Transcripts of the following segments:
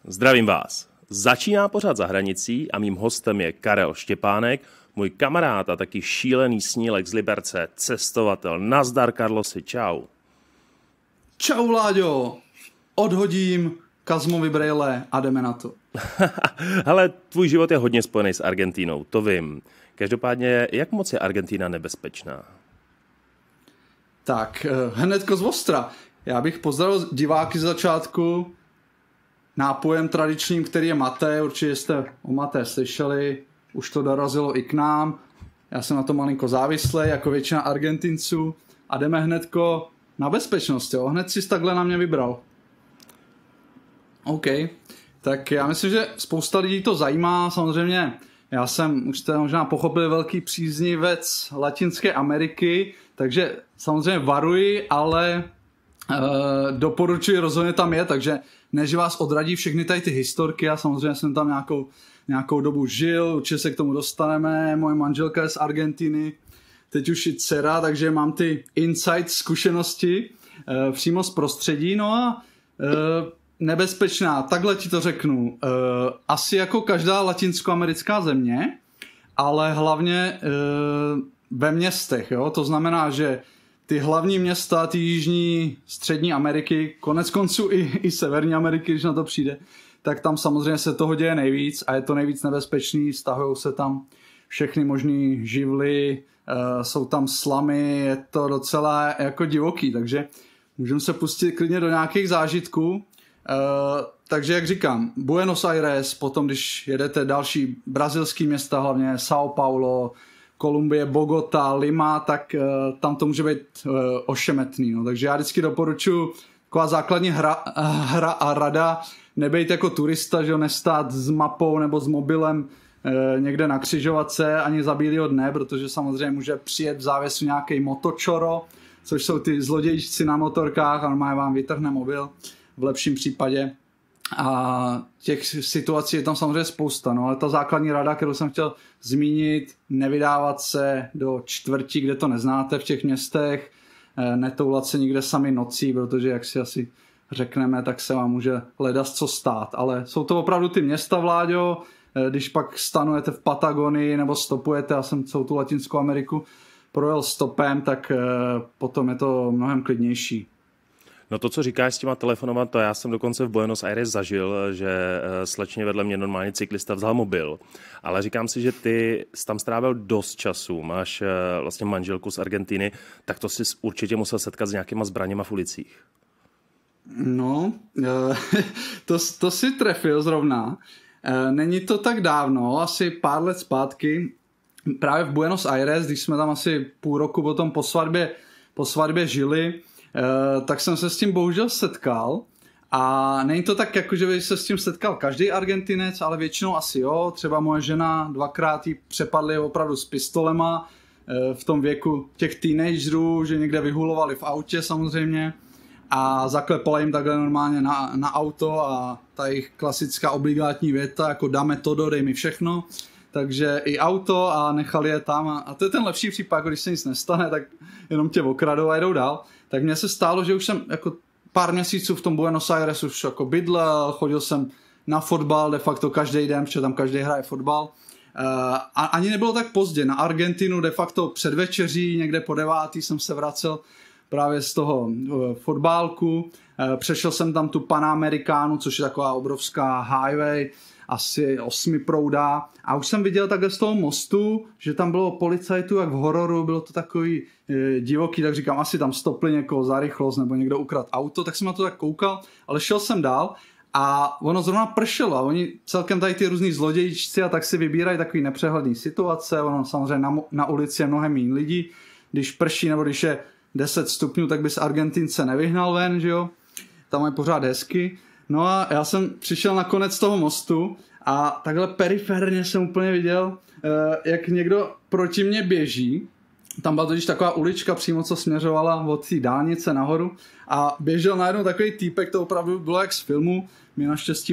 Zdravím vás. Začíná pořad Za hranicí a mým hostem je Karel Štěpánek, můj kamarád a taky šílený snílek z Liberce, cestovatel. Nazdar, Karlosi, čau. Čau, Vláďo. Odhodím Kazmovi brejle a jdeme na to. Hele, tvůj život je hodně spojený s Argentínou, to vím. Každopádně, jak moc je Argentína nebezpečná? Tak, hnedko z ostra. Já bych pozdravil diváky z začátku nápojem tradičním, který je maté. Určitě jste o maté slyšeli, už to dorazilo i k nám. Já jsem na to malinko závislý, jako většina Argentinců. A jdeme hnedko na bezpečnost, jo. Hned si takhle na mě vybral. OK, tak já myslím, že spousta lidí to zajímá. Samozřejmě já jsem, už jste možná pochopili, velký příznivec Latinské Ameriky, takže samozřejmě varuji, ale doporučuji rozhodně tam je, takže než vás odradí všechny tady ty historky, já samozřejmě jsem tam nějakou dobu žil, určitě se k tomu dostaneme, moje manželka je z Argentiny, teď už i dcera, takže mám ty insight zkušenosti přímo z prostředí, no a nebezpečná, takhle ti to řeknu, asi jako každá latinskoamerická země, ale hlavně ve městech, jo? To znamená, že ty hlavní města, ty jižní, střední Ameriky, konec konců i severní Ameriky, když na to přijde, tak tam samozřejmě se toho děje nejvíc a je to nejvíc nebezpečný, stahujou se tam všechny možný živly, jsou tam slamy, je to docela jako divoký, takže můžeme se pustit klidně do nějakých zážitků. Takže jak říkám, Buenos Aires, potom když jedete další brazilský města, hlavně São Paulo, Kolumbie, Bogota, Lima, tak tam to může být ošemetný. No. Takže já vždycky doporučuji taková základní hra a rada, nebejt jako turista, že ho nestát s mapou nebo s mobilem někde na křižovatce ani za bílýho dne, protože samozřejmě může přijet v závěsu nějaký motočoro, což jsou ty zlodějčci na motorkách a normálně vám vytrhne mobil v lepším případě. A těch situací je tam samozřejmě spousta, no ale ta základní rada, kterou jsem chtěl zmínit, nevydávat se do čtvrtí, kde to neznáte v těch městech, netoulat se nikde sami nocí, protože jak si asi řekneme, tak se vám může ledas co stát, ale jsou to opravdu ty města, Vláďo, když pak stanujete v Patagonii nebo stopujete, já jsem celou tu Latinskou Ameriku projel stopem, tak potom je to mnohem klidnější. No to, co říkáš s těma telefonama, to já jsem dokonce v Buenos Aires zažil, že slečně vedle mě normálně cyklista vzal mobil. Ale říkám si, že ty jsi tam strávil dost času, máš vlastně manželku z Argentiny, tak to jsi určitě musel setkat s nějakýma zbraněma v ulicích. No, to si trefil zrovna. Není to tak dávno, asi pár let zpátky, právě v Buenos Aires, když jsme tam asi půl roku potom po svatbě žili, tak jsem se s tím bohužel setkal a není to tak, jako že by se s tím setkal každý Argentinec, ale většinou asi jo, třeba moje žena dvakrát jí přepadli opravdu s pistolema v tom věku těch teenagerů, že někde vyhulovali v autě samozřejmě a zaklepala jim takhle normálně na auto a ta jejich klasická obligátní věta, jako dáme todo, dej mi všechno. Takže i auto a nechali je tam a to je ten lepší případ, když se nic nestane, tak jenom tě okradou a jdou dál. Tak mně se stálo, že už jsem jako pár měsíců v tom Buenos Aires už jako bydlel, chodil jsem na fotbal de facto každý den, protože tam každý hraje fotbal. A ani nebylo tak pozdě. Na Argentinu de facto před večeří, někde po 9. jsem se vracel právě z toho fotbálku. Přešel jsem tam tu Panamerikánu, což je taková obrovská highway, asi 8 proudá. A už jsem viděl takhle z toho mostu, že tam bylo policajtů jak v hororu, bylo to takový divoký, tak říkám, asi tam stopli někoho za rychlost nebo někdo ukradl auto, tak jsem na to tak koukal, ale šel jsem dál a ono zrovna pršelo a oni celkem tady ty různý zlodějčci a tak si vybírají takový nepřehledný situace, ono samozřejmě na ulici je mnohem méně lidí, když prší nebo když je 10 stupňů, tak by z Argentince nevyhnal ven, že jo, tam je pořád hezky. No a já jsem přišel na konec toho mostu a takhle periferně jsem úplně viděl, jak někdo proti mně běží. Tam byla totiž taková ulička přímo, co směřovala od té dálnice nahoru a běžel najednou takový týpek, to opravdu bylo jak z filmu. My naštěstí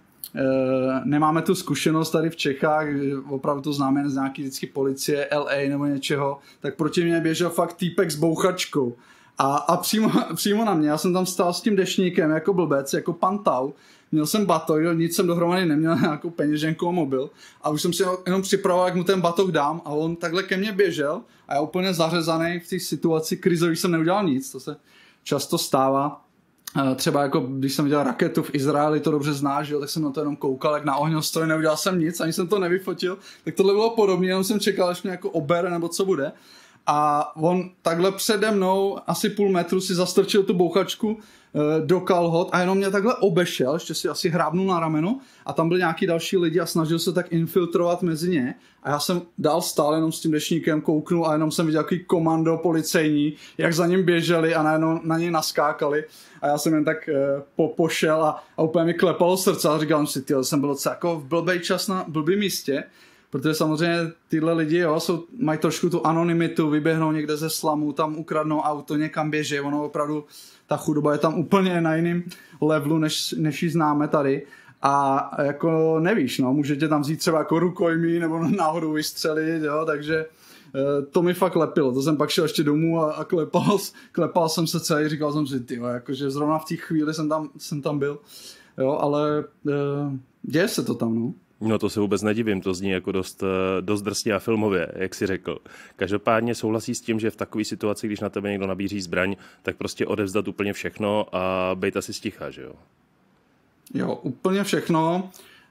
nemáme tu zkušenost tady v Čechách, opravdu to známe z nějaký vždycky policie, LA nebo něčeho, tak proti mě běžel fakt týpek s bouchačkou. A přímo na mě, já jsem tam stál s tím deštníkem jako blbec, jako pantau, měl jsem batok, nic jsem dohromady neměl, nějakou peněženku a mobil a už jsem si jenom připravoval, jak mu ten batok dám a on takhle ke mně běžel a já úplně zařezaný v té situaci krizový jsem neudělal nic, to se často stává. Třeba jako když jsem viděl raketu v Izraeli, to dobře znáš, jo, tak jsem na to jenom koukal, jak na ohňostroj, neudělal jsem nic, ani jsem to nevyfotil, tak tohle bylo podobné, jenom jsem čekal, až mě jako obere nebo co bude. A on takhle přede mnou asi půl metru si zastrčil tu bouchačku do kalhot a jenom mě takhle obešel, ještě si asi hrábnul na rameno a tam byli nějaký další lidi a snažil se tak infiltrovat mezi ně a já jsem dál stál jenom s tím deštníkem, kouknul a jenom jsem viděl jaký komando policejní, jak za ním běželi a najednou na něj naskákali a já jsem jen tak pošel a úplně mi klepalo srdce a říkal si, tyjo, jsem byl docela jako v blbej čas na blbým místě. Protože samozřejmě tyhle lidi mají trošku tu anonymitu, vyběhnou někde ze slamu, tam ukradnou auto, někam běží, ono opravdu, ta chudoba je tam úplně na jiném levelu, než ji známe tady. A jako nevíš, no, můžete tam vzít třeba jako rukojmí nebo náhodou vystřelit, jo, takže to mi fakt lepilo. To jsem pak šel ještě domů a klepal jsem se celý, říkal jsem si, tyjo, jakože zrovna v té chvíli jsem tam byl, jo, ale děje se to tam, no. No to se vůbec nedivím, to zní jako dost drsně a filmově, jak jsi řekl. Každopádně souhlasí s tím, že v takové situaci, když na tebe někdo nabíří zbraň, tak prostě odevzdat úplně všechno a bejt asi sticha, že jo? Jo, úplně všechno.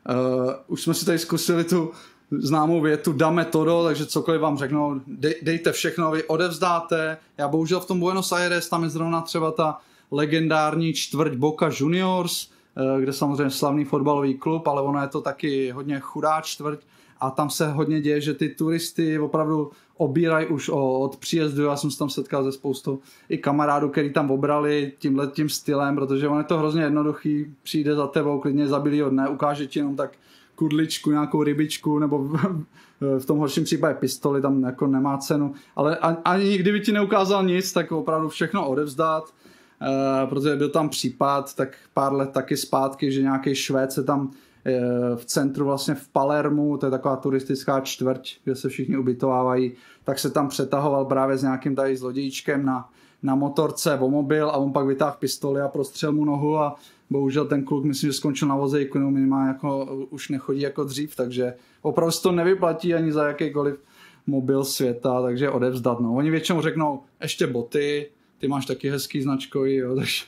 Už jsme si tady zkusili tu známou větu dáme todo, takže cokoliv vám řeknou, dejte všechno, vy odevzdáte. Já bohužel v tom Buenos Aires, tam je zrovna třeba ta legendární čtvrť Boca Juniors, kde samozřejmě slavný fotbalový klub, ale ono je to taky hodně chudá čtvrť a tam se hodně děje, že ty turisty opravdu obírají už od příjezdu. Já jsem se tam setkal se spoustou i kamarádů, který tam obrali tímhletím stylem, protože on je to hrozně jednoduchý, přijde za tebou klidně za bílýho dne, ukáže ti jenom tak kudličku, nějakou rybičku nebo v tom horším případě pistoli, tam jako nemá cenu, ale ani nikdy by ti neukázal nic, tak opravdu všechno odevzdat. Protože byl tam případ tak pár let taky zpátky, že nějaký Švéd se tam v centru vlastně v Palermu, to je taková turistická čtvrť, kde se všichni ubytovávají, tak se tam přetahoval právě s nějakým tady zlodějíčkem na motorce o mobil a on pak vytáhl pistoli a prostřel mu nohu a bohužel ten kluk myslím, že skončil na vozejku, no minimálně jako už nechodí jako dřív, takže opravdu se to nevyplatí ani za jakýkoliv mobil světa, takže odevzdat. No. Oni většinou řeknou ještě boty, ty máš taky hezký značkový, jo, takže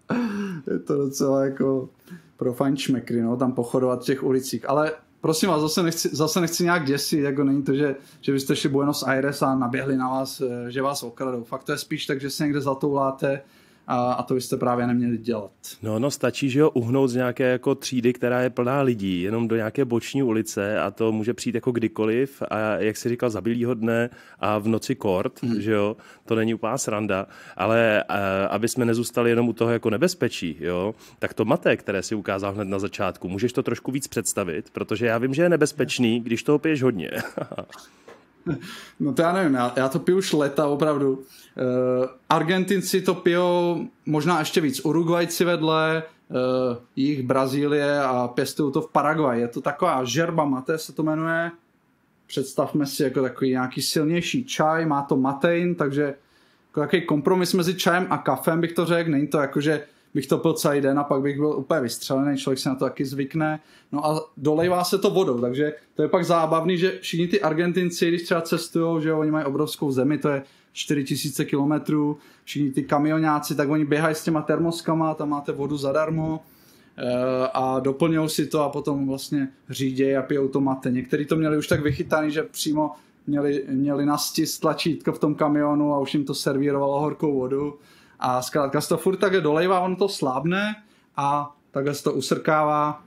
je to docela jako pro fajnšmekry, no, tam pochodovat v těch ulicích. Ale prosím vás, zase nechci nějak děsit, jako není to, že byste šli Buenos Aires a naběhli na vás, že vás okradou. Fakt to je spíš tak, že se někde zatouláte a to byste právě neměli dělat. No stačí, že ho uhnout z nějaké jako třídy, která je plná lidí, jenom do nějaké boční ulice a to může přijít jako kdykoliv a jak jsi říkal, za bílýho dne a v noci kort, že jo, to není úplná sranda, ale aby jsme nezůstali jenom u toho jako nebezpečí, jo, tak to mate, které si ukázal hned na začátku, můžeš to trošku víc představit, protože já vím, že je nebezpečný, když toho piješ hodně. No to já nevím, já to piju už leta opravdu. Argentinci to pijou možná ještě víc, Uruguajci vedle, jich Brazílie a pěstují to v Paraguaji. Je to taková žerba mate, se to jmenuje. Představme si jako takový nějaký silnější čaj, má to matein, takže jako takový kompromis mezi čajem a kafem bych to řekl. Není to jako, že bych to pil celý den a pak bych byl úplně vystřelený, člověk se na to taky zvykne. No a dolejvá se to vodou, takže to je pak zábavný, že všichni ty Argentinci, když třeba cestujou, že oni mají obrovskou zemi, to je 4000 kilometrů, všichni ty kamionáci, tak oni běhají s těma termoskama, tam máte vodu zadarmo a doplňují si to a potom vlastně řídějí a pijou to mate. Někteří to měli už tak vychytaný, že přímo měli na stis tlačítko v tom kamionu a už jim to servírovalo horkou vodu. A zkrátka se to furt takhle dolejvá, on to slábne a takhle se to usrkává.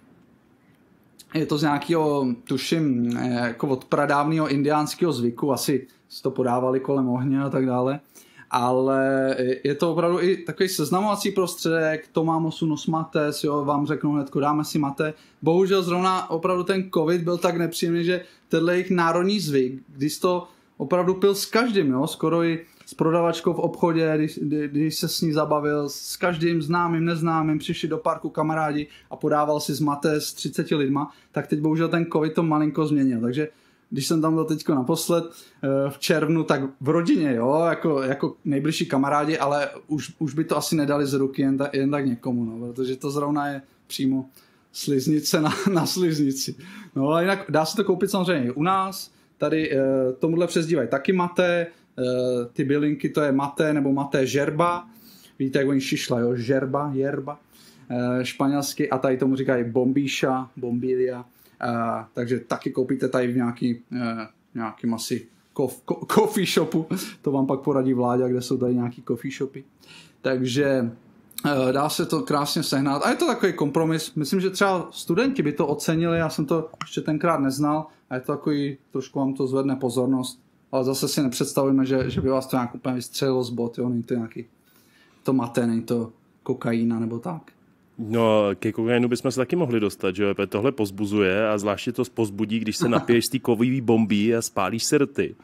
Je to z nějakého, tuším, jako od pradávného indiánského zvyku, asi si to podávali kolem ohně a tak dále. Ale je to opravdu i takový seznamovací prostředek, tomámosu nos mates, jo, vám řeknou hnedko, dáme si mate. Bohužel zrovna opravdu ten covid byl tak nepříjemný, že tenhle jejich národní zvyk, když to opravdu pil s každým, jo, skoro i s prodavačkou v obchodě, když se s ní zabavil, s každým známým, neznámým, přišli do parku kamarádi a podával si z mate s 30 lidma, tak teď bohužel ten covid to malinko změnil. Takže když jsem tam byl teďko naposled v červnu, tak v rodině, jo, jako nejbližší kamarádi, ale už by to asi nedali z ruky jen tak někomu, no, protože to zrovna je přímo sliznice na sliznici. No ale jinak dá se to koupit samozřejmě u nás, tady tomuhle přezdívají taky maté, ty bylinky to je maté nebo maté žerba, víte, jak oni šišla, jo, žerba, jerba, španělsky, a tady tomu říkají bombíša, bombilia, takže taky koupíte tady v nějakým asi coffee shopu, to vám pak poradí Vláďa, kde jsou tady nějaký coffee shopy, takže dá se to krásně sehnat a je to takový kompromis, myslím, že třeba studenti by to ocenili, já jsem to ještě tenkrát neznal a je to takový, trošku vám to zvedne pozornost, ale zase si nepředstavujeme, že by vás to nějak úplně vystřelilo z bot, jo, není to nějaký to maté, není to kokaina nebo tak. No, ke kokainu bychom se taky mohli dostat, že jo, tohle pozbuzuje a zvláště to pozbudí, když se napiješ z té kovový bomby a spálíš si rty.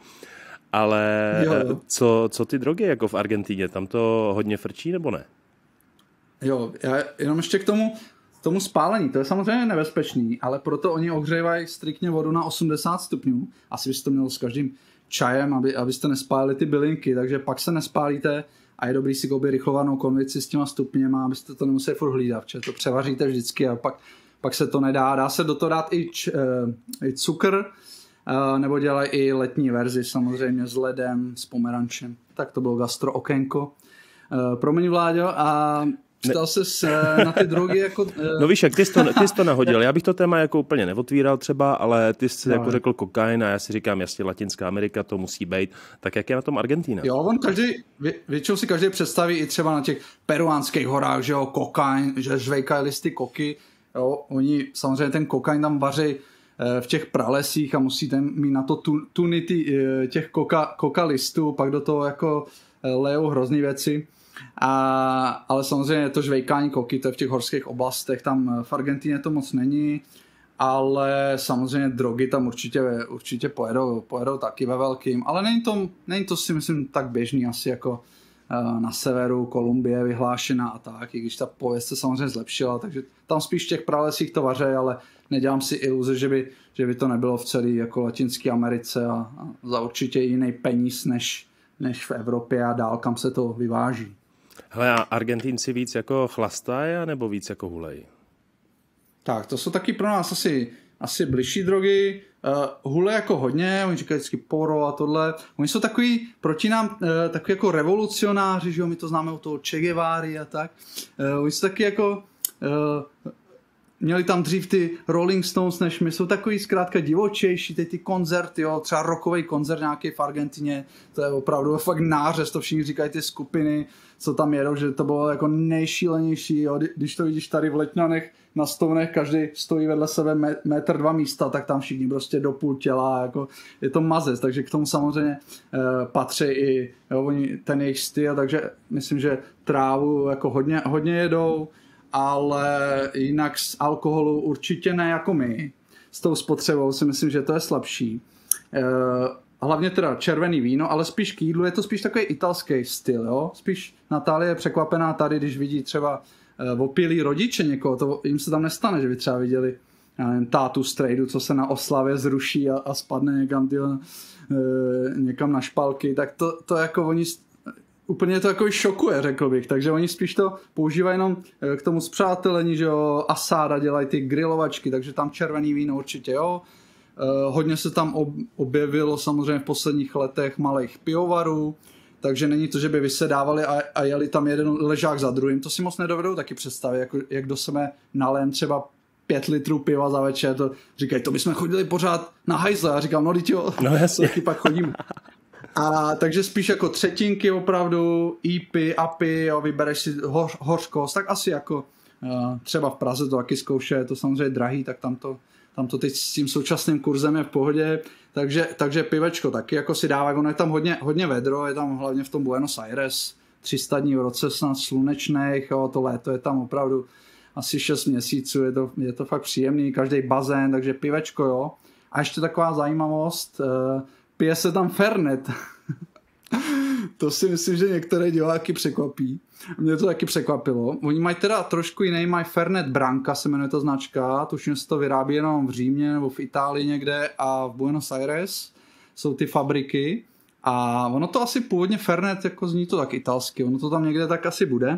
Ale jo. Co ty drogy jako v Argentíně, tam to hodně frčí nebo ne? Jo, já jenom ještě k tomu spálení, to je samozřejmě nebezpečný, ale proto oni ohřívají striktně vodu na 80 stupňů, asi byste to měl s každým čajem, abyste nespálili ty bylinky, takže pak se nespálíte a je dobrý si koupit rychlovanou konvici s těma stupněma, abyste to nemuseli furt hlídat, protože to převaříte vždycky a pak se to nedá. Dá se do toho dát i cukr, nebo dělají i letní verzi samozřejmě s ledem, s pomerančem. Tak to bylo gastro okénko. Promiň, Vláďo, a ptal se na ty drogy jako... No víš, jak ty jsi to nahodil. Já bych to téma jako úplně neotvíral třeba, ale ty jsi jako řekl kokain a já si říkám, jasně, Latinská Amerika, to musí být. Tak jak je na tom Argentína? Jo, většinou si každý představí i třeba na těch peruánských horách, že jo, kokain, že žvejkají listy koky. Jo, oni samozřejmě ten kokain tam vaří v těch pralesích a musíte mít na to tuny těch koka listů, pak do toho jako lejou hrozný věci. Ale samozřejmě to žvejkání koky, to je v těch horských oblastech, tam v Argentíně to moc není, ale samozřejmě drogy tam určitě pojedou taky ve velkým, ale není to si myslím tak běžný asi jako na severu Kolumbie vyhlášená a tak, i když ta pověst se samozřejmě zlepšila, takže tam spíš v těch pralesích to vaří, ale nedělám si iluze, že by to nebylo v celé jako Latinské Americe a za určitě jiný peníz než v Evropě a dál, kam se to vyváží. Hele, a Argentínci víc jako chlastají, nebo víc jako hulej? Tak, to jsou taky pro nás asi bližší drogy. Hule jako hodně, oni říkají vždycky poro a tohle. Oni jsou takový proti nám, takový jako revolucionáři, že jo, my to známe od toho Che Guevary a tak. Oni jsou taky jako... Měli tam dřív ty Rolling Stones než my, jsou takový zkrátka divočejší, ty koncerty, jo, třeba rockový koncert nějaký v Argentině, to je opravdu fakt nářez, to všichni říkají ty skupiny, co tam jedou, že to bylo jako nejšílenější, jo, když to vidíš tady v Letňanech na Stounech, každý stojí vedle sebe metr 2 místa, tak tam všichni prostě do půl těla, jako je to mazec, takže k tomu samozřejmě patří i jo, ten jejich styl, takže myslím, že trávu jako hodně jedou, ale jinak z alkoholu určitě ne jako my. S tou spotřebou si myslím, že to je slabší. Hlavně teda červený víno, ale spíš k jídlu je to spíš takový italský styl. Jo? Spíš Natálie je překvapená tady, když vidí třeba opilí rodiče někoho. To jim se tam nestane, že by třeba viděli tátu strejdu, co se na oslavě zruší a spadne někam na špalky. Tak to jako oni... Úplně to jako šokuje, řekl bych, takže oni spíš to používají jenom k tomu spřátelení, že jo, asáda, dělají ty grilovačky, takže tam červený víno určitě, jo. Hodně se tam objevilo samozřejmě v posledních letech malých pivovarů, takže není to, že by vysedávali a jeli tam jeden ležák za druhým, to si moc nedovedou taky představit, jako, jak do sebe nalém třeba 5 litrů piva za večer, to říkají, to bychom chodili pořád na hajzle, a říkám, no jo, no jasně. Jaký pak chodíme. A takže spíš jako třetinky opravdu, IPy, APy, jo, vybereš si hořkost, tak asi jako třeba v Praze to taky zkouše, je to samozřejmě drahý, tak tam to teď s tím současným kurzem je v pohodě, takže pivečko taky jako si dávají, ono je tam hodně vedro, je tam hlavně v tom Buenos Aires, 300 dní v roce snad slunečných, jo, to léto je tam opravdu asi 6 měsíců, je to fakt příjemný, každý bazén, takže pivečko, jo. A ještě taková zajímavost, pije se tam Fernet. To si myslím, že některé diváky překvapí. Mě to taky překvapilo. Oni mají teda trošku jiný, mají Fernet Branca, se jmenuje ta značka, tuším, se to vyrábí jenom v Římě nebo v Itálii někde a v Buenos Aires jsou ty fabriky. A ono to asi původně Fernet, jako zní to tak italsky, ono to tam někde tak asi bude.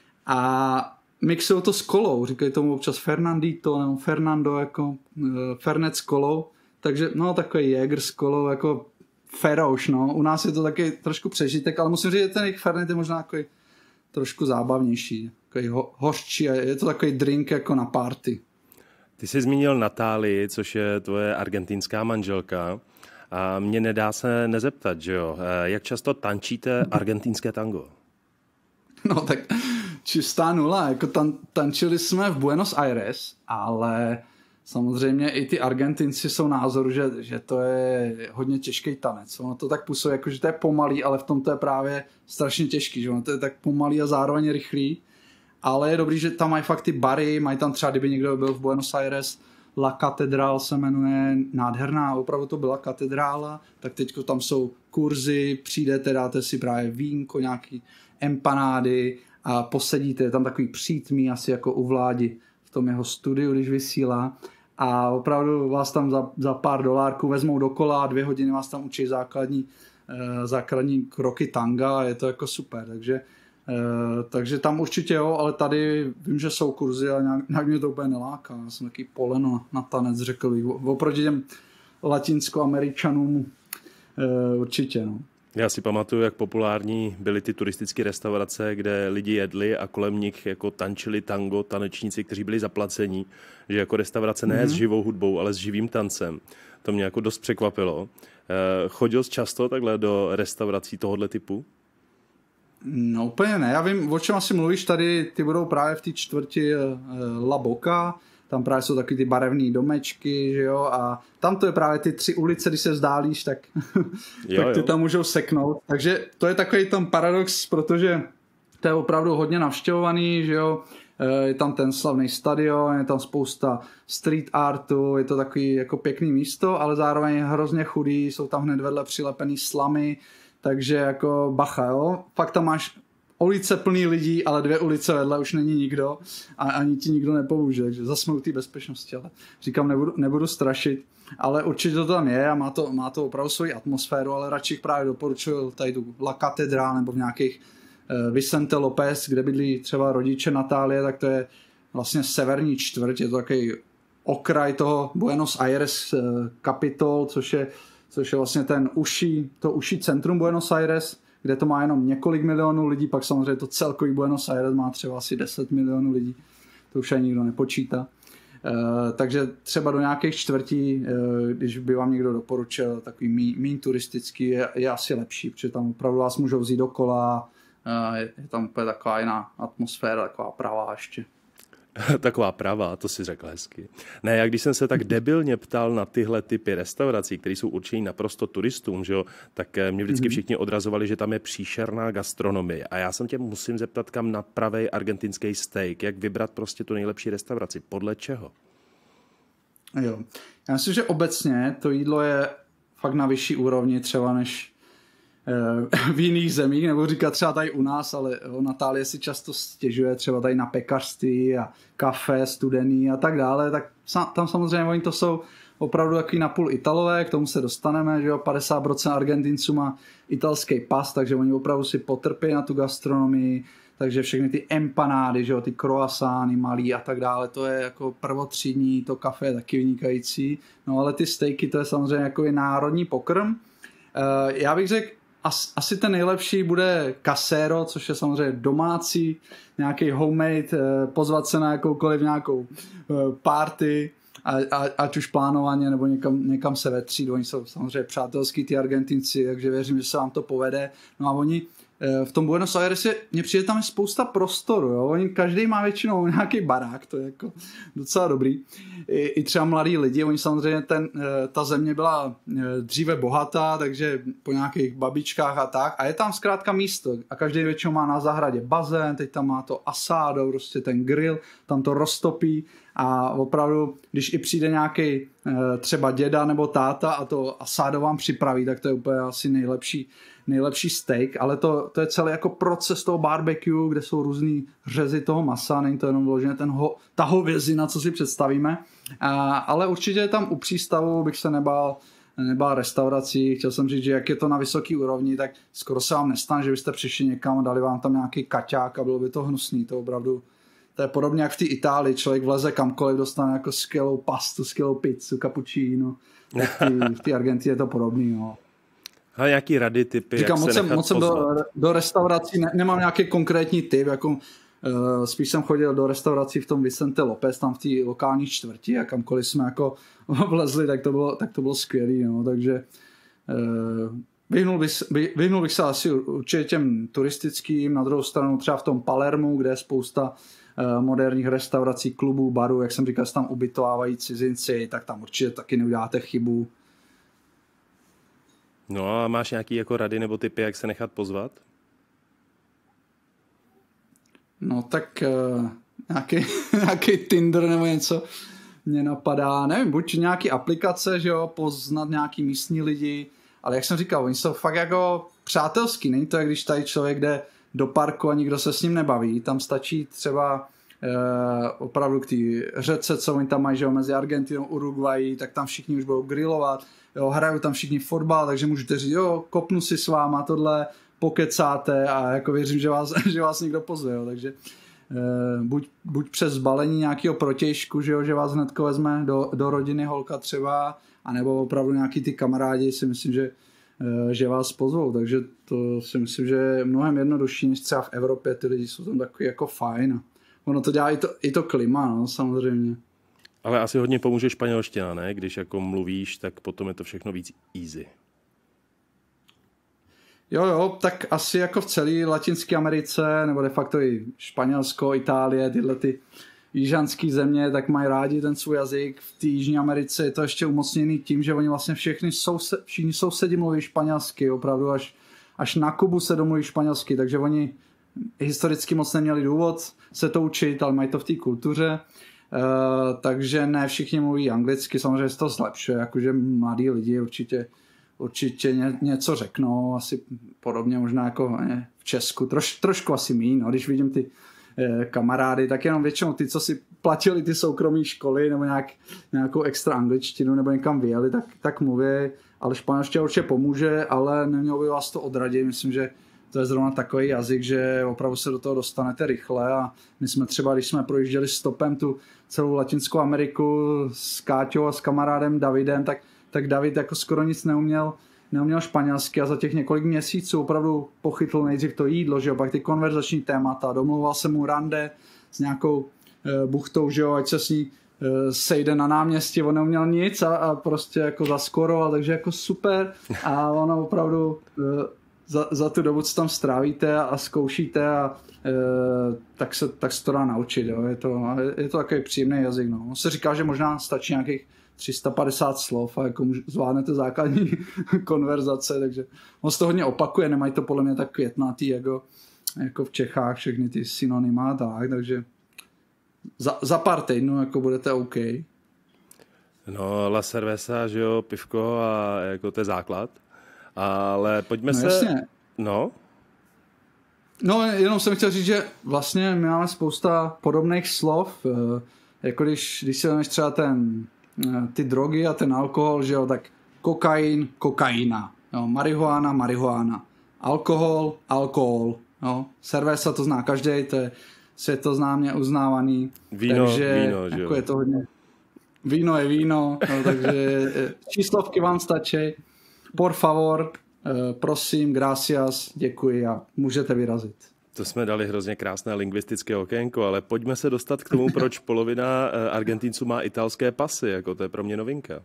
A mixují to s kolou, říkají tomu občas Fernandito nebo Fernando, jako Fernet s kolou. Takže no takový Jäger s kolou, jako Feroš, no. U nás je to taky trošku přežitek, ale musím říct, že ten jejich Fernet je možná takový trošku zábavnější, takový hořčí a je to takový drink jako na party. Ty jsi zmínil Natálii, což je tvoje argentinská manželka. A mě nedá se nezeptat, že jo? Jak často tančíte argentinské tango? No tak čistá nula, jako tančili jsme v Buenos Aires, ale samozřejmě i ty Argentinci jsou názoru, že to je hodně těžký tanec. Ono to tak působí, jako že to je pomalý, ale v tom to je právě strašně těžký, že ono to je tak pomalý a zároveň rychlý. Ale je dobrý, že tam mají fakt ty bary, mají tam třeba, kdyby někdo byl v Buenos Aires, La Catedral se jmenuje, nádherná, opravdu to byla katedrála, tak teďko tam jsou kurzy, přijdete, dáte si právě vínko, nějaký empanády a posedíte, je tam takový přítmí, asi jako u Vládi v tom jeho studiu, když vysílá a opravdu vás tam za pár dolárků vezmou dokola, 2 hodiny vás tam učí základní kroky tanga a je to jako super, takže tam určitě jo, ale tady vím, že jsou kurzy a nějak mě to úplně neláká. Já jsem taky poleno na tanec, řekl bych. Oproti těm latinskoameričanům určitě. No. Já si pamatuju, jak populární byly ty turistické restaurace, kde lidi jedli a kolem nich jako tančili tango tanečníci, kteří byli zaplacení, že jako restaurace ne s živou hudbou, ale s živým tancem. To mě jako dost překvapilo. Chodil jsi často takhle do restaurací tohohle typu? No úplně ne, já vím, o čem asi mluvíš, tady ty budou právě v té čtvrti La Boca, tam právě jsou taky ty barevné domečky, že jo, a tam to je právě ty 3 ulice, když se vzdálíš, tak ty tam můžou seknout, takže to je takový tam paradox, protože to je opravdu hodně navštěvovaný, že jo, je tam ten slavný stadion, je tam spousta street artu, je to takový jako pěkný místo, ale zároveň je hrozně chudý, jsou tam hned vedle přilepený slamy, takže jako bacha, jo. Fakt tam máš ulice plný lidí, ale 2 ulice vedle už není nikdo a ani ti nikdo nepomůže, takže zasmoutý bezpečnosti, ale říkám, nebudu strašit, ale určitě to tam je a má to opravdu svoji atmosféru, ale radši právě doporučuji tady tu La Catedral nebo v nějakých Vicente López, kde bydlí třeba rodiče Natálie, tak to je vlastně severní čtvrť, je to takový okraj toho Buenos Aires Capitol, což je vlastně to uší centrum Buenos Aires, kde to má jenom několik milionů lidí, pak samozřejmě to celkový Buenos Aires má třeba asi 10 milionů lidí, to už ani nikdo nepočítá. Takže třeba do nějakých čtvrtí, když by vám někdo doporučil takový míň turistický, je asi lepší, protože tam opravdu vás můžou vzít dokola, je tam úplně taková jiná atmosféra, taková pravá ještě. Taková pravá, to si řekl hezky. Ne, jak když jsem se tak debilně ptal na tyhle typy restaurací, které jsou určený naprosto turistům, že jo, tak mě vždycky všichni odrazovali, že tam je příšerná gastronomie. A já jsem tě musím zeptat, kam na pravej argentinský steak, jak vybrat prostě tu nejlepší restauraci, podle čeho? Jo, já myslím, že obecně to jídlo je fakt na vyšší úrovni třeba než v jiných zemích, nebo říkat třeba tady u nás, ale Natálie si často stěžuje třeba tady na pekařství a kafe studený a tak dále, tak tam samozřejmě oni to jsou opravdu takový napůl Italové, k tomu se dostaneme, že jo, 50% Argentinců má italský pas, takže oni opravdu si potrpí na tu gastronomii, takže všechny ty empanády, že jo, ty croissány malý a tak dále, to je jako prvotřídní, to kafe je taky vynikající, no ale ty steaky, to je samozřejmě jako národní pokrm. Já bych řekl, asi ten nejlepší bude casero, což je samozřejmě domácí, nějaký homemade, pozvat se na jakoukoliv nějakou party, ať už plánovaně nebo někam se vetřít. Oni jsou samozřejmě přátelský ty Argentinci, takže věřím, že se vám to povede. No a oni v tom Buenos Aires mně přijde tam je spousta prostoru, jo? Každý má většinou nějaký barák, to je jako docela dobrý. i třeba mladí lidi, oni samozřejmě ta země byla dříve bohatá, takže po nějakých babičkách a tak, a je tam zkrátka místo a každý většinou má na zahradě bazén, teď tam má to asado, prostě ten grill, tam to roztopí a opravdu, když i přijde nějaký třeba děda nebo táta a to asádo vám připraví, tak to je úplně asi nejlepší steak, ale to je celý jako proces toho barbecue, kde jsou různý řezy toho masa, není to jenom vloženě ta hovězina, co si představíme, ale určitě tam u přístavu bych se nebál restaurací, chtěl jsem říct, že jak je to na vysoký úrovni, tak skoro se vám nestane, že byste přišli někam a dali vám tam nějaký kaťák a bylo by to hnusný, to opravdu, to je podobně jak v té Itálii, člověk vleze kamkoliv, dostane jako skvělou pastu, skvělou pizzu, cappuccino, v té Argentině je to podobný, no. A nějaký rady, typy, říkám, jak se nechat pozvat? Do restaurací nemám nějaký konkrétní typ, jako spíš jsem chodil do restaurací v tom Vicente López, tam v té lokální čtvrti a kamkoliv jsme jako vlezli, tak to bylo skvělý, no, takže vyhnul bych se asi určitě těm turistickým, na druhou stranu třeba v tom Palermu, kde je spousta moderních restaurací, klubů, barů, jak jsem říkal, se tam ubytovávají cizinci, tak tam určitě taky neuděláte chybu. No a máš nějaký jako rady nebo tipy, jak se nechat pozvat? No tak nějaký Tinder nebo něco mě napadá, nevím, buď nějaký aplikace, že jo, poznat nějaký místní lidi, ale jak jsem říkal, oni jsou fakt jako přátelský, není to, jak když tady člověk jde do parku a nikdo se s ním nebaví, tam stačí třeba opravdu k té řece, co oni tam mají, že jo, mezi Argentinou a Uruguayí, tak tam všichni už budou grillovat, jo, hrajou tam všichni fotbal, takže můžete říct, jo, kopnu si s váma tohle, pokecáte a jako věřím, že vás někdo pozve, jo, takže buď přes balení nějakého protějšku, že vás hnedko vezme do rodiny holka třeba, anebo opravdu nějaký ty kamarádi si myslím, že vás pozvou, takže to si myslím, že je mnohem jednodušší než třeba v Evropě, ty lidi jsou tam takový jako fajn. Ono to dělá i to klima, no, samozřejmě. Ale asi hodně pomůže španělština, ne? Když jako mluvíš, tak potom je to všechno víc easy. Jo, tak asi jako v celé Latinské Americe, nebo de facto i Španělsko, Itálie, tyhle ty jižanské země, tak mají rádi ten svůj jazyk. V té Jižní Americe je to ještě umocněný tím, že oni vlastně všichni sousedi mluví španělsky, opravdu až na Kubu se domluví španělsky, takže oni historicky moc neměli důvod se to učit, ale mají to v té kultuře. Takže ne všichni mluví anglicky, samozřejmě se to zlepšuje, jakože mladí lidi určitě něco řeknou, asi podobně možná jako v Česku, trošku asi míň, no, když vidím ty kamarády, tak jenom většinou ty, co si platili ty soukromé školy nebo nějakou extra angličtinu nebo někam vyjeli, tak mluví, ale španělština určitě pomůže, ale nemělo by vás to odradit, myslím, že to je zrovna takový jazyk, že opravdu se do toho dostanete rychle a my jsme třeba, když jsme projížděli stopem tu celou Latinskou Ameriku s Káťou a s kamarádem Davidem, tak David jako skoro nic neuměl španělsky a za těch několik měsíců opravdu pochytl nejdřív to jídlo, že jo, pak ty konverzační témata, domluval se mu rande s nějakou buchtou, že jo, ať se s ní sejde na náměstí, on neuměl nic a prostě jako zaskoroval, takže jako super a ono opravdu za tu dobu, co tam strávíte a zkoušíte tak se to dá naučit, jo. Je to takový příjemný jazyk, no. On se říká, že možná stačí nějakých 350 slov a jako zvládnete základní konverzace, takže on se to hodně opakuje, nemají to podle mě tak květnatý jako v Čechách všechny ty synonyma takže za pár týdnů jako budete OK. No, la cerveza, že jo, pivko a jako to je základ, ale pojďme se... Jasně. No, jenom jsem chtěl říct, že vlastně my máme spousta podobných slov, jako když si vezmeš třeba ty drogy a ten alkohol, že jo, tak kokain, kokaina, jo, marihuana, alkohol, jo, cerveza to zná každý, to je světoznámě uznávaný, víno, takže že jako jo. je to hodně, víno je víno, no, takže číslovky vám stačí, por favor, prosím, gracias, děkuji a můžete vyrazit. To jsme dali hrozně krásné lingvistické okénko, ale pojďme se dostat k tomu, proč polovina Argentinců má italské pasy, jako to je pro mě novinka.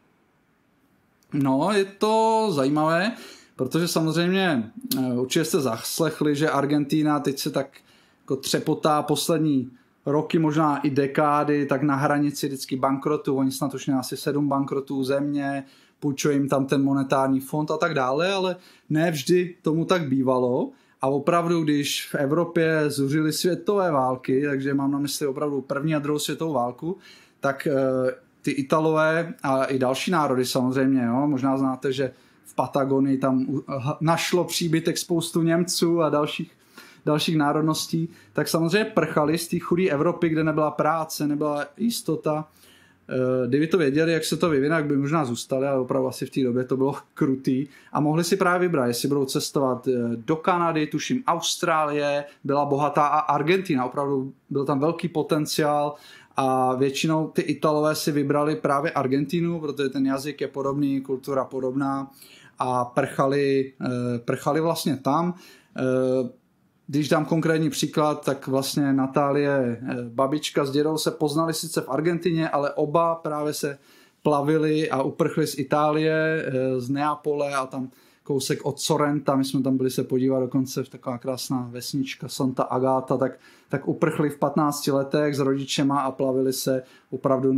No, je to zajímavé, protože samozřejmě určitě jste zaslechli, že Argentina teď se tak jako třepotá poslední roky, možná i dekády, tak na hranici vždycky bankrotu. Oni snad už měli asi 7 bankrotů země, půjčuje jim tam ten monetární fond a tak dále, ale ne vždy tomu tak bývalo. A opravdu, když v Evropě zuřily světové války, takže mám na mysli opravdu první a druhou světovou válku, tak ty Italové a i další národy samozřejmě, jo, možná znáte, že v Patagonii tam našlo příbytek spoustu Němců a dalších národností, tak samozřejmě prchali z té chudé Evropy, kde nebyla práce, nebyla jistota. Kdyby to věděli, jak se to vyvine, jak by možná zůstali, ale opravdu asi v té době to bylo krutý a mohli si právě vybrat, jestli budou cestovat do Kanady, tuším Austrálie, byla bohatá a Argentina, opravdu byl tam velký potenciál a většinou ty Italové si vybrali právě Argentinu, protože ten jazyk je podobný, kultura podobná a prchali vlastně tam. Když dám konkrétní příklad, tak vlastně Natálie, babička s dědou se poznali sice v Argentině, ale oba právě se plavili a uprchli z Itálie, z Neapole a tam kousek od Sorrenta, my jsme tam byli se podívat dokonce v taková krásná vesnička Santa Agata, tak uprchli v 15 letech s rodičema a plavili se opravdu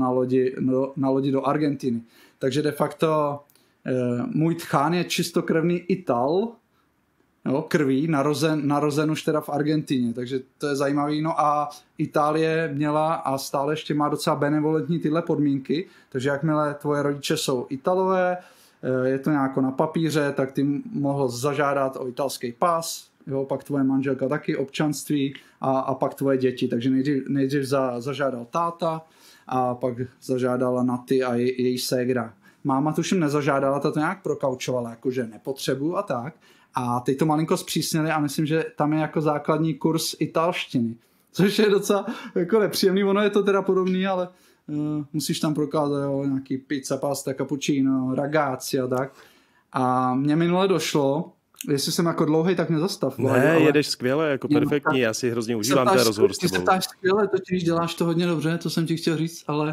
na lodi do Argentiny. Takže de facto můj tchán je čistokrevný Ital, jo, krví, narozen už teda v Argentině, takže to je zajímavý. No a Itálie měla a stále ještě má docela benevolentní tyhle podmínky, takže jakmile tvoje rodiče jsou Italové, je to nějak na papíře, tak ty mohl zažádat o italský pas, jo, pak tvoje manželka taky občanství a pak tvoje děti, takže nejdřív zažádal táta a pak zažádala Naty a její ségra. Máma tuším nezažádala, ta to nějak prokaučovala, jakože nepotřebuju a tak. A teď to malinko zpřísnili a myslím, že tam je jako základní kurz italštiny. Což je docela jako nepříjemný, ono je to teda podobný, ale musíš tam prokázat nějaký pizza, pasta, cappuccino, ragazzi a tak. A mně minule došlo, jestli jsem jako dlouhý, tak mě zastav. Ne, ale jedeš skvěle, jako perfektní, já si hrozně užívám ten rozhovor s tebou. Ty se ptáš skvěle, totiž děláš to hodně dobře, to jsem ti chtěl říct, ale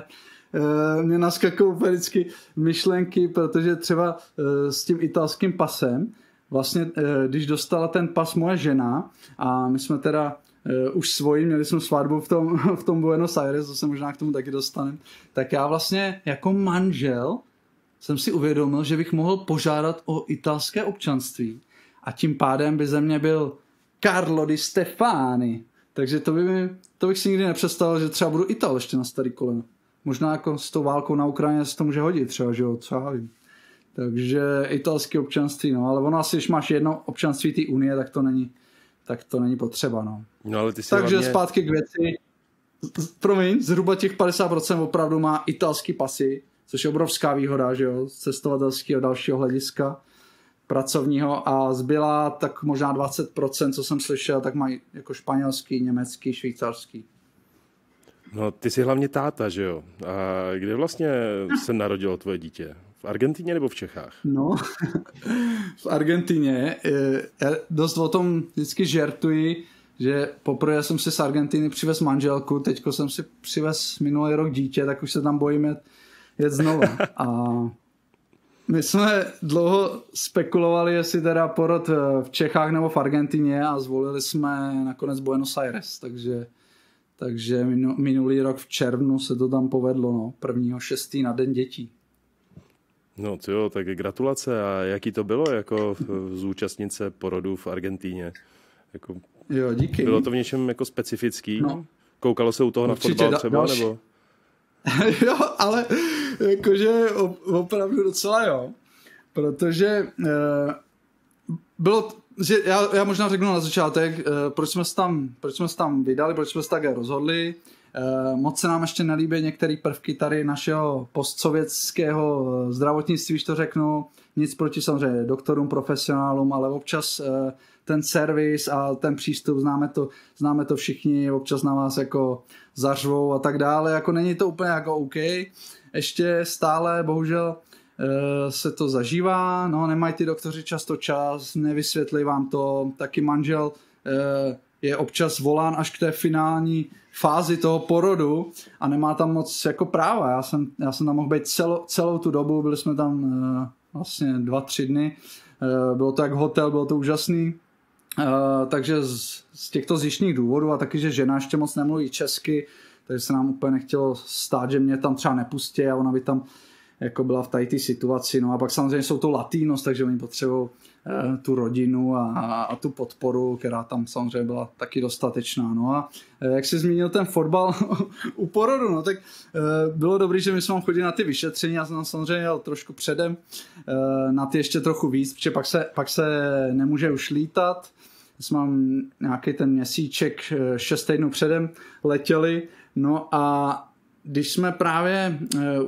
mě naskakují vždycky myšlenky, protože třeba s tím italským pasem, vlastně, když dostala ten pas moje žena a my jsme teda už svoji, měli jsme svatbu v tom Buenos Aires, to se možná k tomu taky dostanem, tak já vlastně jako manžel jsem si uvědomil, že bych mohl požádat o italské občanství a tím pádem by ze mě byl Carlo di Stefani. Takže to bych si nikdy nepředstavil, že třeba budu Ital ještě na starý koleno. Možná jako s tou válkou na Ukrajině se to může hodit třeba, že jo, co já vím. Takže italské občanství, no, ale ono asi, když máš jedno občanství té unie, tak to není potřeba, no. No ale ty si takže hlavně... zpátky k věci. Promiň, zhruba těch 50% opravdu má italský pasy, což je obrovská výhoda, že jo, z cestovatelského dalšího hlediska pracovního a zbyla tak možná 20%, co jsem slyšel, tak mají jako španělský, německý, švýcarský. No, ty jsi hlavně táta, že jo? A kde vlastně se narodilo tvoje dítě? V Argentině nebo v Čechách? No, v Argentině. Já dost o tom vždycky žertuji, že poprvé jsem si z Argentiny přivez manželku, teďko jsem si přivez minulý rok dítě, tak už se tam bojím jet znova. A my jsme dlouho spekulovali, jestli teda porod v Čechách nebo v Argentině a zvolili jsme nakonec Buenos Aires, takže minulý rok v červnu se to tam povedlo, no, 1.6. na Den dětí. No jo, tak gratulace. A jaký to bylo jako zúčastnit se porodu v Argentíně? Jako, jo, díky. Bylo to v něčem jako specifický? No. Koukalo se u toho určitě na fotbal třeba? Nebo? Jo, ale jakože opravdu docela jo. Protože bylo, že já možná řeknu na začátek, proč jsme se tam vydali, proč jsme se také rozhodli. Moc se nám ještě nelíbí některé prvky tady našeho postsovětského zdravotnictví, když to řeknu. Nic proti samozřejmě doktorům, profesionálům, ale občas ten servis a ten přístup, známe to všichni, občas na vás jako zařvou a tak dále. Jako není to úplně jako OK. Ještě stále, bohužel, se to zažívá, no, nemají ty doktoři často čas, nevysvětlí vám to, taky manžel je občas volán až k té finální fázi toho porodu a nemá tam moc jako práva. Já jsem tam mohl být celou tu dobu, byli jsme tam vlastně 2-3 dny, bylo to jak hotel, bylo to úžasný, Takže z těchto zjištných důvodů a taky, že žena ještě moc nemluví česky, takže se nám úplně nechtělo stát, že mě tam třeba nepustí a ona by tam jako byla v té situaci. No a pak samozřejmě jsou to Latinos, takže oni potřebují tu rodinu a tu podporu, která tam samozřejmě byla taky dostatečná. No a jak jsi zmínil ten fotbal u porodu, no tak bylo dobrý, že my jsme chodili na ty vyšetření, já jsem samozřejmě jel trošku předem na ty ještě trochu víc, protože pak se nemůže už lítat. Jsme mám nějaký ten měsíček 6 týdnů předem letěli, no a když jsme právě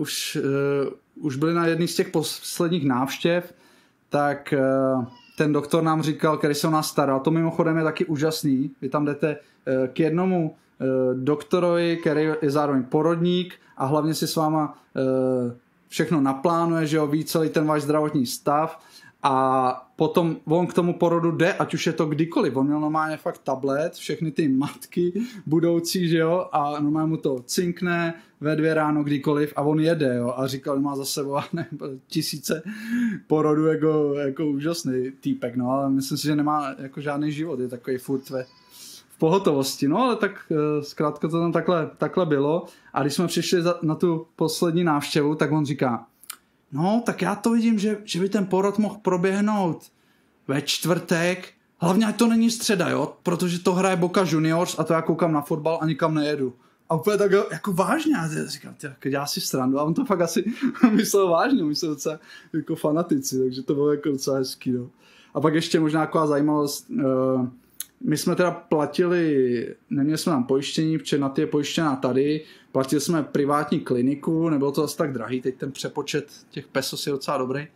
už byli na jedné z těch posledních návštěv, tak ten doktor nám říkal, který se o nás staral, to mimochodem je taky úžasný, vy tam jdete k jednomu doktorovi, který je zároveň porodník a hlavně si s váma všechno naplánuje, že jo, ví celý ten váš zdravotní stav a potom on k tomu porodu jde, ať už je to kdykoliv. On měl normálně fakt tablet, všechny ty matky budoucí, že jo, a normálně mu to cinkne ve 2 ráno kdykoliv a on jede, jo, a říkal, že má za sebou tisíce porodů jako úžasný týpek, no, ale myslím si, že nemá jako žádný život, je takový furt v pohotovosti, no, ale tak zkrátka to tam takhle bylo a když jsme přišli na tu poslední návštěvu, tak on říká, no, tak já to vidím, že by ten porod mohl proběhnout ve čtvrtek, hlavně ať to není středa, jo, protože to hraje Boca Juniors a to já koukám na fotbal a nikam nejedu. A úplně tak jako vážně, já říkám, dělá si srandu a on to fakt asi myslel vážně, myslel docela jako fanatici, takže to bylo jako docela hezký, no. A pak ještě možná taková zajímavost, my jsme teda platili, neměli jsme tam pojištění, protože na ty je pojištěná tady, platili jsme privátní kliniku, nebylo to zase tak drahý, teď ten přepočet těch pesos je docela dobrý,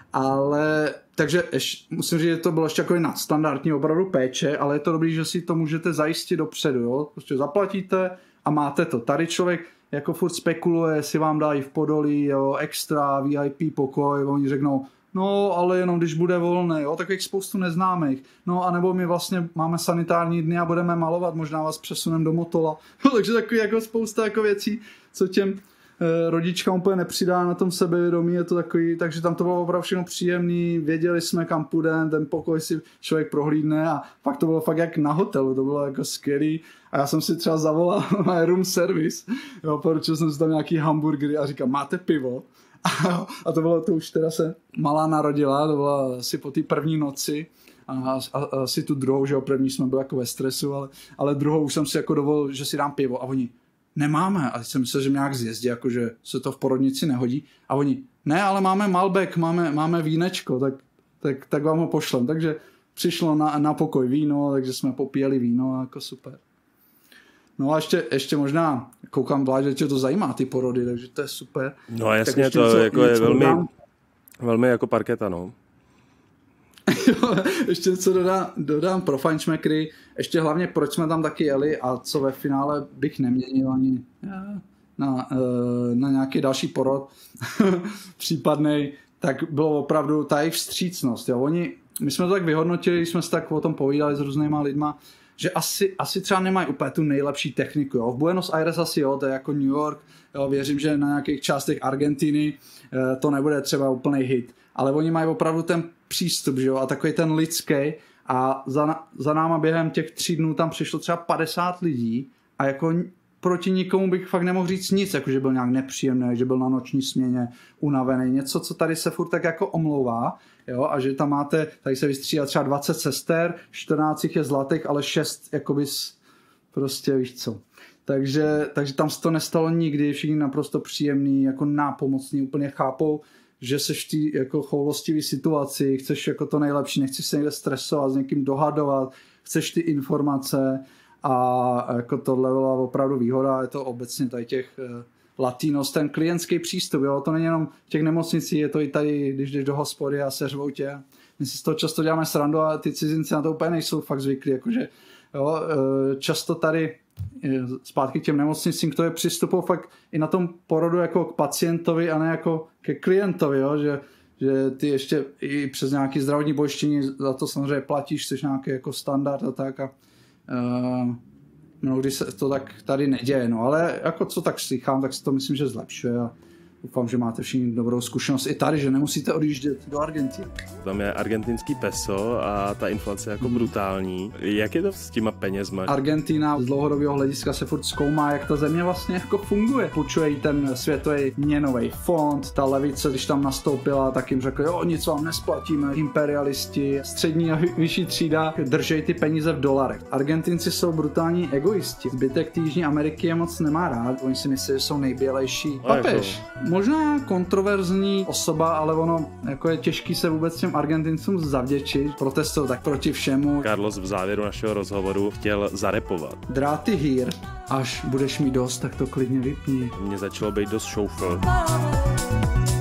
ale takže musím říct, že to bylo ještě takový nadstandardní opravdu péče, ale je to dobrý, že si to můžete zajistit dopředu, jo? Prostě zaplatíte a máte to. Tady člověk jako furt spekuluje, jestli vám dají v Podolí, jo, extra VIP pokoj, oni řeknou, no, ale jenom když bude volné, jo, takových spoustu neznámých. No, anebo my vlastně máme sanitární dny a budeme malovat, možná vás přesuneme do Motola. No, takže takový jako spousta jako věcí, co těm rodičkám úplně nepřidá na tom sebevědomí, je to takový, takže tam to bylo opravdu všechno příjemný, věděli jsme kam půjdeme, ten pokoj si člověk prohlídne a fakt to bylo fakt jak na hotelu, to bylo jako skvělý a já jsem si třeba zavolal na room service, jo, poručil jsem si tam nějaký hamburgery a říkám, máte pivo? A to bylo, to už teda se malá narodila, to byla asi po té první noci a asi tu druhou, že jo, první jsme byli jako ve stresu, ale druhou už jsem si jako dovolil, že si dám pivo a oni, nemáme, a teď jsem myslel, že mě nějak zjezdí, jako že se to v porodnici nehodí a oni, ne, ale máme Malbec, máme vínečko, tak vám ho pošlem, takže přišlo na pokoj víno, takže jsme popíjeli víno a jako super. No a ještě možná, koukám Vláď, že tě to zajímá, ty porody, takže to je super. No a jasně, to jako je velmi jako parketa, no. Ještě něco dodám pro fajnšmekry, ještě hlavně proč jsme tam taky jeli a co ve finále bych neměnil ani na nějaký další porod případnej, tak bylo opravdu ta jejich vstřícnost. Jo. My jsme to tak vyhodnotili, když jsme se tak o tom povídali s různýma lidma, že asi třeba nemají úplně tu nejlepší techniku. Jo. V Buenos Aires asi jo, to je jako New York, jo, věřím, že na nějakých částech Argentiny to nebude třeba úplný hit, ale oni mají opravdu ten přístup, že jo, a takový ten lidský a za náma během těch 3 dnů tam přišlo třeba 50 lidí a jako proti nikomu bych fakt nemohl říct nic, jako že byl nějak nepříjemný, že byl na noční směně unavený, něco, co tady se furt tak jako omlouvá, jo, a že tam máte, tady se vystřídá třeba 20 sester, 14 je zlatých, ale 6 jakoby prostě víš co. Takže tam se to nestalo nikdy, všichni naprosto příjemný, jako nápomocný, úplně chápou, že seš v té jako choulostivý situaci, chceš jako to nejlepší, nechceš se někde stresovat, s někým dohadovat, chceš ty informace a jako tohle byla opravdu výhoda, je to obecně tady těch Latinos, ten klientský přístup, jo, to není jenom v těch nemocnicích, je to i tady, když jdeš do hospody a seřvou tě. My si z toho často děláme srandu a ty cizinci na to úplně nejsou fakt zvyklí, jakože jo, často tady zpátky k těm nemocnicím, kdo je přistupoval fakt i na tom porodu jako k pacientovi a ne jako ke klientovi, jo? Že ty ještě i přes nějaký zdravotní pojištění za to samozřejmě platíš, jsi nějaký jako standard a tak a no, když se to tak tady neděje, no ale jako co tak slychám, tak si to myslím, že zlepšuje a Doufám, že máte všichni dobrou zkušenost i tady, že nemusíte odjíždět do Argentiny. Tam je argentinský peso a ta inflace je jako brutální. Jak je to s těma penězma? Argentina z dlouhodobého hlediska se furt zkoumá, jak ta země vlastně jako funguje. Půjčuje jí ten světový měnový fond, ta levice, když tam nastoupila, tak jim řekli, jo, nic vám nesplatíme, imperialisti, střední a vyšší třída držej ty peníze v dolarech. Argentinci jsou brutální egoisti. Zbytek té Jižní Ameriky je moc nemá rád, oni si myslí, že jsou nejbělejší. Papež. Možná kontroverzní osoba, ale ono jako je těžký se vůbec těm Argentincům zavděčit. Protestují tak proti všemu. Carlos v závěru našeho rozhovoru chtěl zarepovat. Dráty hýr, až budeš mít dost, tak to klidně vypni. Mně začalo být dost šoufl.